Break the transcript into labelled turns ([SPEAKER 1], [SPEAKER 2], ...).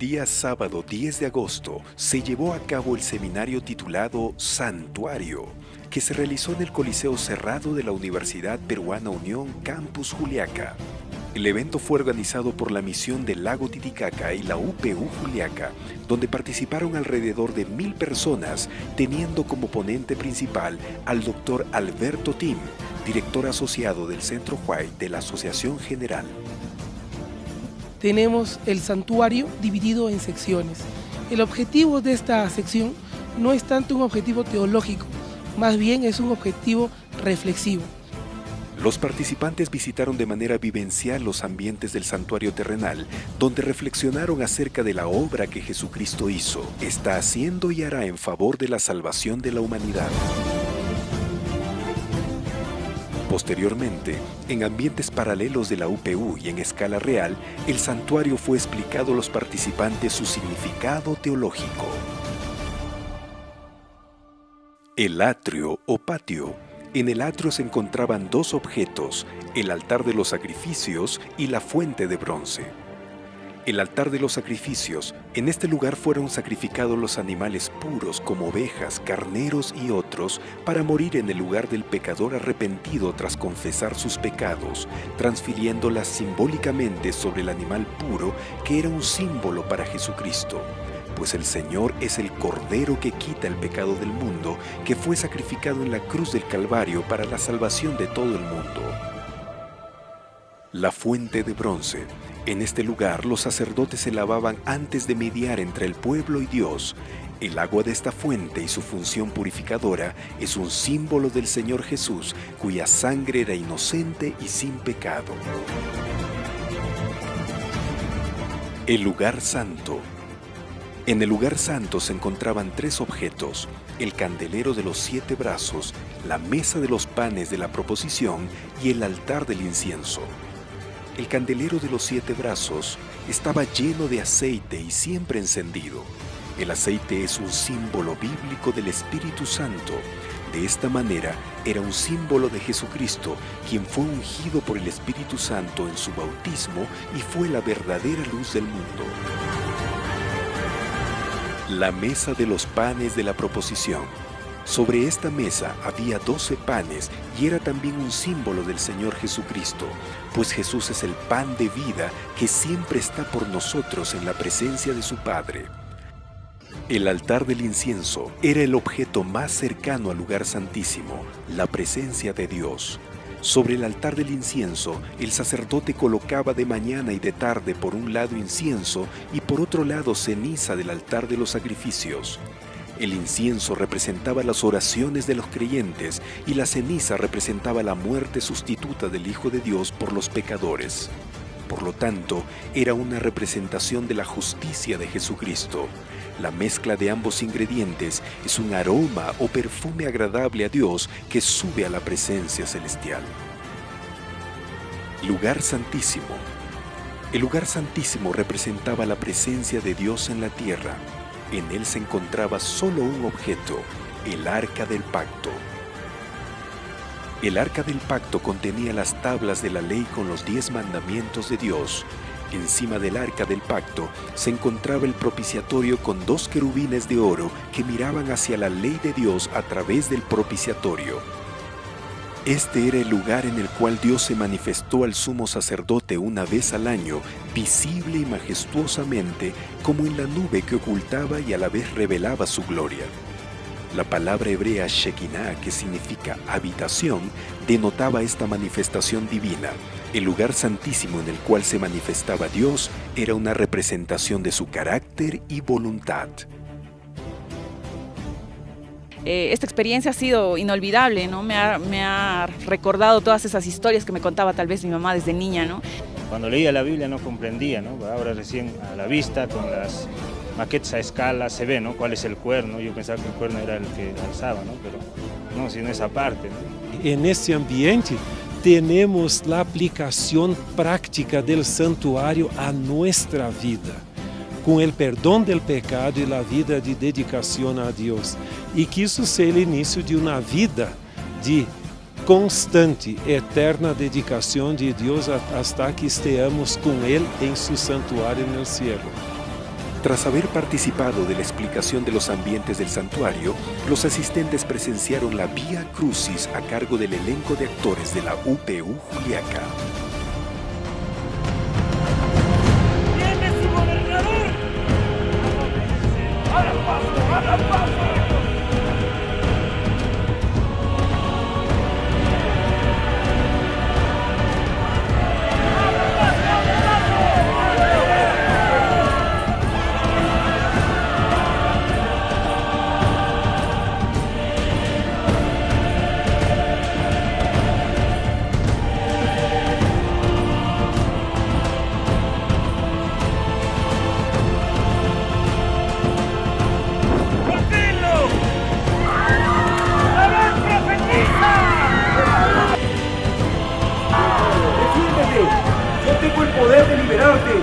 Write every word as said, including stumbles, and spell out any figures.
[SPEAKER 1] día sábado diez de agosto se llevó a cabo el seminario titulado Santuario, que se realizó en el Coliseo Cerrado de la Universidad Peruana Unión Campus Juliaca. El evento fue organizado por la misión del Lago Titicaca y la U P U Juliaca, donde participaron alrededor de mil personas, teniendo como ponente principal al doctor Alberto Tim, director asociado del Centro White de la Asociación General.
[SPEAKER 2] Tenemos el santuario dividido en secciones. El objetivo de esta sección no es tanto un objetivo teológico, más bien es un objetivo reflexivo.
[SPEAKER 1] Los participantes visitaron de manera vivencial los ambientes del santuario terrenal, donde reflexionaron acerca de la obra que Jesucristo hizo, está haciendo y hará en favor de la salvación de la humanidad. Posteriormente, en ambientes paralelos de la U P U y en escala real, el santuario fue explicado a los participantes su significado teológico. El atrio o patio. En el atrio se encontraban dos objetos, el altar de los sacrificios y la fuente de bronce. El altar de los sacrificios, en este lugar fueron sacrificados los animales puros como ovejas, carneros y otros para morir en el lugar del pecador arrepentido tras confesar sus pecados, transfiriéndolas simbólicamente sobre el animal puro que era un símbolo para Jesucristo. Pues el Señor es el Cordero que quita el pecado del mundo, que fue sacrificado en la cruz del Calvario para la salvación de todo el mundo. La fuente de bronce. En este lugar los sacerdotes se lavaban antes de mediar entre el pueblo y Dios. El agua de esta fuente y su función purificadora es un símbolo del Señor Jesús, cuya sangre era inocente y sin pecado. El lugar santo. En el lugar santo se encontraban tres objetos: el candelero de los siete brazos, la mesa de los panes de la proposición y el altar del incienso. El candelero de los siete brazos estaba lleno de aceite y siempre encendido. El aceite es un símbolo bíblico del Espíritu Santo. De esta manera, era un símbolo de Jesucristo, quien fue ungido por el Espíritu Santo en su bautismo y fue la verdadera luz del mundo. La mesa de los panes de la proposición. Sobre esta mesa había doce panes y era también un símbolo del Señor Jesucristo, pues Jesús es el pan de vida que siempre está por nosotros en la presencia de su Padre. El altar del incienso era el objeto más cercano al lugar santísimo, la presencia de Dios. Sobre el altar del incienso, el sacerdote colocaba de mañana y de tarde por un lado incienso y por otro lado ceniza del altar de los sacrificios. El incienso representaba las oraciones de los creyentes y la ceniza representaba la muerte sustituta del Hijo de Dios por los pecadores. Por lo tanto, era una representación de la justicia de Jesucristo. La mezcla de ambos ingredientes es un aroma o perfume agradable a Dios que sube a la presencia celestial. Lugar santísimo. El lugar santísimo representaba la presencia de Dios en la tierra. En él se encontraba solo un objeto, el Arca del Pacto. El Arca del Pacto contenía las tablas de la ley con los diez mandamientos de Dios. Encima del Arca del Pacto se encontraba el propiciatorio con dos querubines de oro que miraban hacia la ley de Dios a través del propiciatorio. Este era el lugar en el cual Dios se manifestó al sumo sacerdote una vez al año, visible y majestuosamente, como en la nube que ocultaba y a la vez revelaba su gloria. La palabra hebrea Shekinah, que significa habitación, denotaba esta manifestación divina. El lugar santísimo en el cual se manifestaba Dios era una representación de su carácter y voluntad.
[SPEAKER 3] Eh, esta experiencia ha sido inolvidable, ¿no? Me ha, me ha recordado todas esas historias que me contaba tal vez mi mamá desde niña, ¿no?
[SPEAKER 4] Cuando leía la Biblia no comprendía, ¿no? Ahora recién a la vista, con las maquetas a escala, se ve, ¿no? Cuál es el cuerno. Yo pensaba que el cuerno era el que alzaba, ¿no? Pero no, sino esa parte, ¿no?
[SPEAKER 5] En este ambiente tenemos la aplicación práctica del santuario a nuestra vida, com o perdão do pecado e a vida de dedicação a Deus. E que isso seja o início de uma vida de constante, eterna dedicação de Deus hasta que estejamos com Ele em seu santuário no cielo.
[SPEAKER 1] Tras haber participado de la explicación de los ambientes del santuario, los asistentes presenciaron la Vía Crucis a cargo del elenco de actores de la U P U Juliaca.
[SPEAKER 6] ¡Viene su gobernador! ¡Haga paso, haga paso!
[SPEAKER 7] ¡Yo tengo el poder de liberarte!